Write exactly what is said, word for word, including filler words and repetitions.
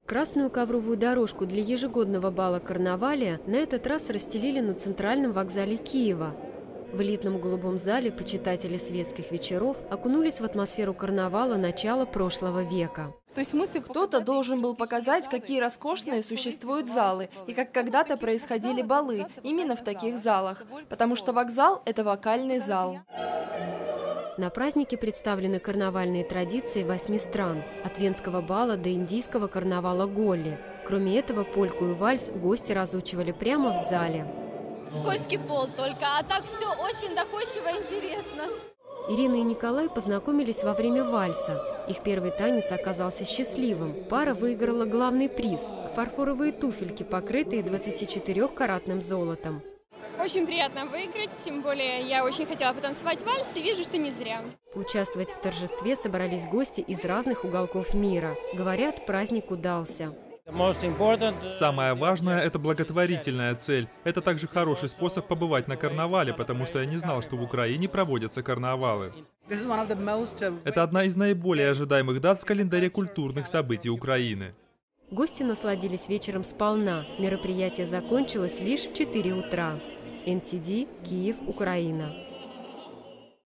Красную ковровую дорожку для ежегодного бала «Карнавалия» на этот раз расстелили на центральном вокзале Киева. В элитном голубом зале почитатели светских вечеров окунулись в атмосферу карнавала начала прошлого века. Кто-то должен был показать, какие роскошные существуют залы и как когда-то происходили балы именно в таких залах, потому что вокзал – это вокальный зал. На празднике представлены карнавальные традиции восьми стран, от венского бала до индийского карнавала Голли. Кроме этого, польку и вальс гости разучивали прямо в зале. Скользкий пол только, а так все очень доходчиво и интересно. Ирина и Николай познакомились во время вальса. Их первый танец оказался счастливым. Пара выиграла главный приз – фарфоровые туфельки, покрытые двадцатичетырёхкаратным золотом. Очень приятно выиграть, тем более я очень хотела потанцевать вальс и вижу, что не зря. Поучаствовать в торжестве собрались гости из разных уголков мира. Говорят, праздник удался. Самое важное – это благотворительная цель. Это также хороший способ побывать на карнавале, потому что я не знал, что в Украине проводятся карнавалы. Это одна из наиболее ожидаемых дат в календаре культурных событий Украины. Гости насладились вечером сполна. Мероприятие закончилось лишь в четыре утра. эн ти ди, Киев, Украина.